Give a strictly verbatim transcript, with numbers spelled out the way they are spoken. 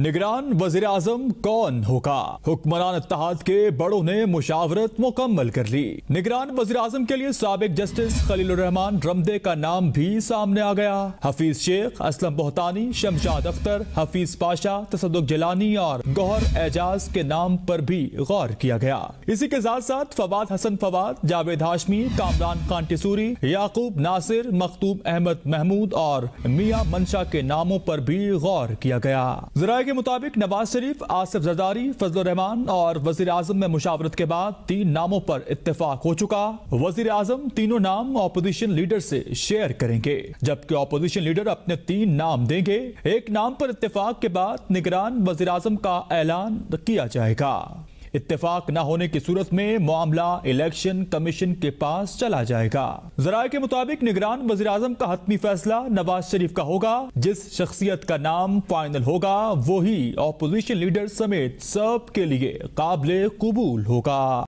निगरान वजीर आजम कौन होगा? हुक्मरान इत्तेहाद के बड़ों ने मुशावरत मुकम्मल कर ली। निगरान वजीर आजम के लिए साबिक जस्टिस खलीलुर रहमान रमदे का नाम भी सामने आ गया। हफीज शेख, असलम बोहतानी, शमशाद अख्तर, हफीज पाशा, तसद्दुक जिलानी और गौहर एजाज के नाम पर भी गौर किया गया। इसी के साथ साथ फवाद हसन फवाद, जावेद हाशमी, कामरान खान टिसूरी, याकूब नासिर, मखतूम अहमद महमूद और मियां मंशा के नामों पर भी गौर किया गया। जराये के मुताबिक नवाज शरीफ, आसिफ जरदारी, फजलुर रहमान और वजीर आजम में मुशावरत के बाद तीन नामों पर इत्तेफाक हो चुका। वजीर आजम तीनों नाम ऑपोजिशन लीडर से शेयर करेंगे, जबकि ऑपोजिशन लीडर अपने तीन नाम देंगे। एक नाम पर इत्तेफाक के बाद निगरान वजीर आजम का ऐलान किया जाएगा। इत्तेफाक न होने की सूरत में मामला इलेक्शन कमीशन के पास चला जाएगा। जराये के मुताबिक निगरान वजीर आजम का हतमी फैसला नवाज शरीफ का होगा। जिस शख्सियत का नाम फाइनल होगा वही ऑपोजिशन लीडर समेत सब के लिए काबिल कबूल होगा।